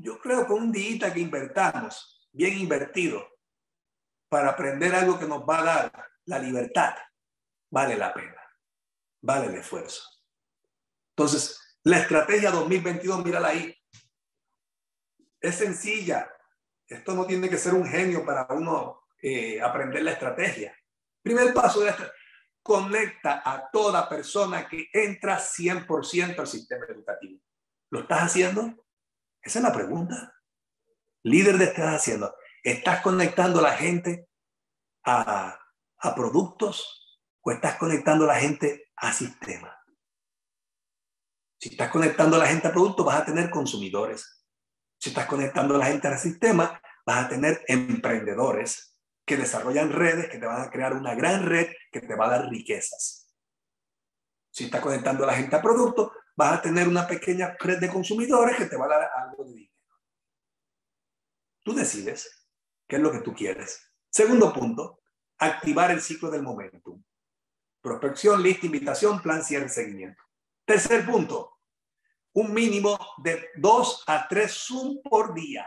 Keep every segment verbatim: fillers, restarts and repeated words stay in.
yo creo que un día que invertamos, bien invertido, para aprender algo que nos va a dar la libertad, vale la pena, vale el esfuerzo. Entonces, la estrategia dos mil veintidós, mírala ahí. Es sencilla. Esto no tiene que ser un genio para uno eh, aprender la estrategia. Primer paso de la estrategia. Conecta a toda persona que entra cien por ciento al sistema educativo. ¿Lo estás haciendo? Esa es la pregunta. Líder, ¿de qué estás haciendo? ¿Estás conectando a la gente a, a productos o estás conectando a la gente a sistemas? Si estás conectando a la gente a productos, vas a tener consumidores. Si estás conectando a la gente al sistema, vas a tener emprendedores que desarrollan redes que te van a crear una gran red que te va a dar riquezas. Si estás conectando a la gente a productos, vas a tener una pequeña red de consumidores que te va a dar algo de dinero. Tú decides qué es lo que tú quieres. Segundo punto, activar el ciclo del momentum. Prospección, lista, invitación, plan, cierre, seguimiento. Tercer punto, un mínimo de dos a tres Zoom por día.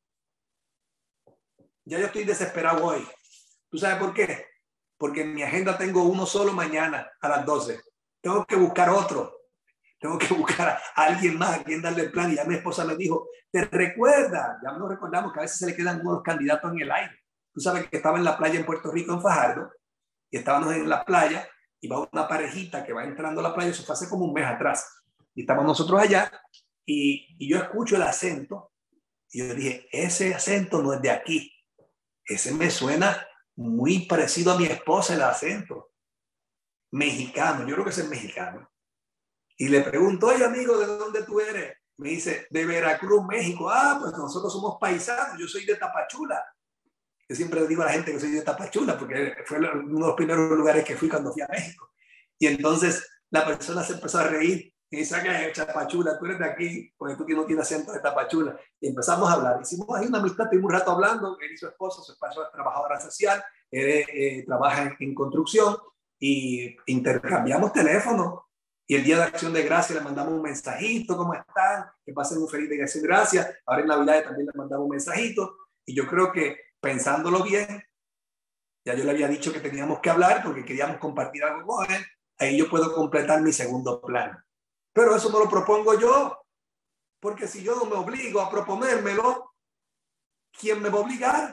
Ya yo estoy desesperado hoy. ¿Tú sabes por qué? Porque en mi agenda tengo uno solo mañana a las doce. Tengo que buscar otro. Tengo que buscar a alguien más a quien darle el plan. Y ya mi esposa me dijo, ¿te recuerda? Ya nos recordamos que a veces se le quedan unos candidatos en el aire. Tú sabes que estaba en la playa en Puerto Rico, en Fajardo, y estábamos en la playa y va una parejita que va entrando a la playa. Eso fue hace como un mes atrás. Y estamos nosotros allá y, y yo escucho el acento y yo dije, ese acento no es de aquí. Ese me suena muy parecido a mi esposa, el acento. Mexicano, yo creo que es el mexicano. Y le pregunto, oye amigo, ¿de dónde tú eres? Me dice, de Veracruz, México. Ah, pues nosotros somos paisanos, yo soy de Tapachula. Yo siempre le digo a la gente que soy de Tapachula porque fue uno de los primeros lugares que fui cuando fui a México. Y entonces la persona se empezó a reír y dice, ¿qué es Tapachula? Tú eres de aquí, porque tú que no tienes acento de Tapachula. Y empezamos a hablar. Hicimos ahí una amistad, tuvimos un rato hablando. Él y su esposa, su esposa es trabajadora social, él eh, trabaja en, en construcción y intercambiamos teléfonos. Y el día de Acción de Gracias le mandamos un mensajito, ¿cómo están? Que pasen un feliz día de Acción de Gracias. Ahora en Navidad también le mandamos un mensajito. Y yo creo que pensándolo bien, ya yo le había dicho que teníamos que hablar porque queríamos compartir algo con él. Ahí yo puedo completar mi segundo plan. Pero eso no lo propongo yo. Porque si yo no me obligo a proponérmelo, ¿quién me va a obligar?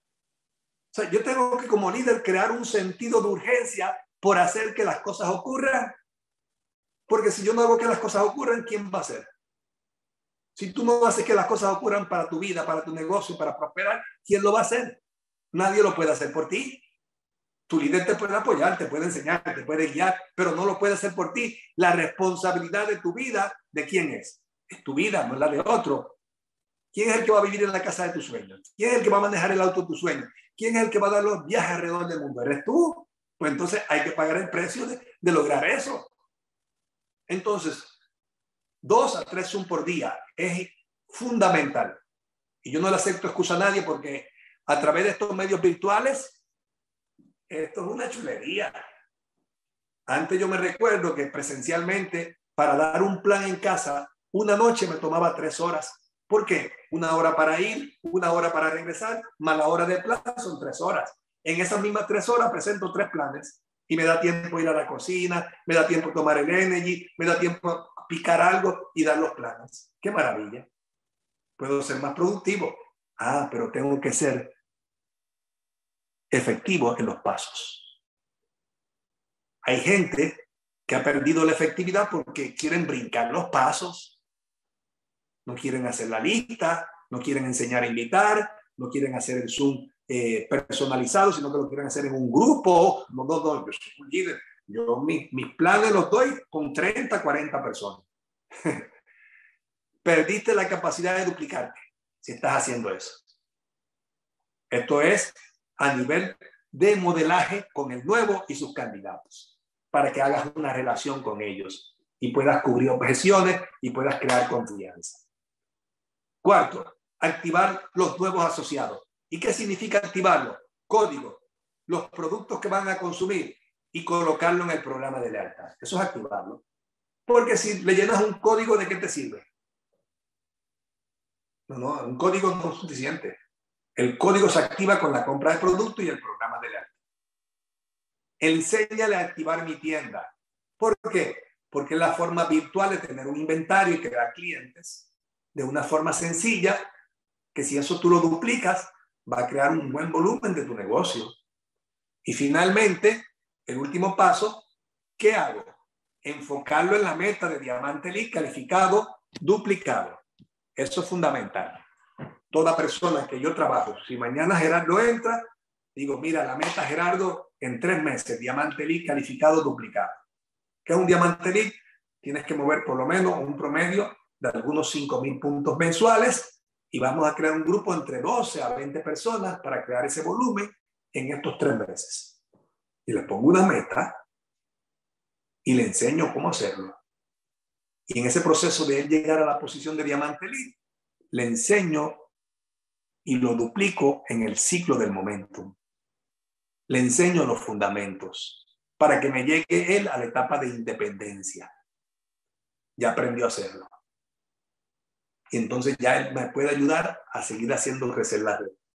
O sea, yo tengo que como líder crear un sentido de urgencia por hacer que las cosas ocurran. Porque si yo no hago que las cosas ocurran, ¿quién va a hacer? Si tú no haces que las cosas ocurran para tu vida, para tu negocio, para prosperar, ¿quién lo va a hacer? Nadie lo puede hacer por ti. Tu líder te puede apoyar, te puede enseñar, te puede guiar, pero no lo puede hacer por ti. La responsabilidad de tu vida, ¿de quién es? Es tu vida, no es la de otro. ¿Quién es el que va a vivir en la casa de tus sueños? ¿Quién es el que va a manejar el auto de tus sueños? ¿Quién es el que va a dar los viajes alrededor del mundo? ¿Eres tú? Pues entonces hay que pagar el precio de, de lograr eso. Entonces, dos a tres Zoom por día es fundamental. Y yo no le acepto excusa a nadie porque a través de estos medios virtuales, esto es una chulería. Antes yo me recuerdo que presencialmente, para dar un plan en casa, una noche me tomaba tres horas. ¿Por qué? Una hora para ir, una hora para regresar, más la hora de plan son tres horas. En esas mismas tres horas presento tres planes y me da tiempo ir a la cocina, me da tiempo tomar el energy, me da tiempo picar algo y dar los planes. ¡Qué maravilla! Puedo ser más productivo. Ah, pero tengo que ser efectivo en los pasos. Hay gente que ha perdido la efectividad porque quieren brincar los pasos, no quieren hacer la lista, no quieren enseñar a invitar, no quieren hacer el Zoom eh, personalizado, sino que lo quieren hacer en un grupo. No, no, no, yo soy un líder. Yo mis, mis planes los doy con treinta, cuarenta personas. Perdiste la capacidad de duplicarte si estás haciendo eso. Esto es a nivel de modelaje con el nuevo y sus candidatos, para que hagas una relación con ellos y puedas cubrir objeciones y puedas crear confianza. Cuarto, activar los nuevos asociados. ¿Y qué significa activarlo? Código, los productos que van a consumir y colocarlo en el programa de lealtad. Eso es activarlo. Porque si le llenas un código, ¿de qué te sirve? No, no, un código no es suficiente. El código se activa con la compra de producto y el programa de lealtad. Enséñale a activar mi tienda. ¿Por qué? Porque es la forma virtual de tener un inventario y crear clientes de una forma sencilla, que si eso tú lo duplicas, va a crear un buen volumen de tu negocio. Y finalmente, el último paso, ¿qué hago? Enfocarlo en la meta de Diamante Elite calificado, duplicado. Eso es fundamental. Toda persona que yo trabajo, si mañana Gerardo entra, digo, mira, la meta Gerardo en tres meses, Diamante Elite calificado, duplicado. ¿Qué es un Diamante Elite? Tienes que mover por lo menos un promedio de algunos cinco mil puntos mensuales y vamos a crear un grupo entre doce a veinte personas para crear ese volumen en estos tres meses. Y le pongo una meta y le enseño cómo hacerlo. Y en ese proceso de él llegar a la posición de Diamante Elite, le enseño y lo duplico en el ciclo del momentum. Le enseño los fundamentos para que me llegue él a la etapa de independencia. Ya aprendió a hacerlo. Y entonces ya él me puede ayudar a seguir haciendo crecer la red.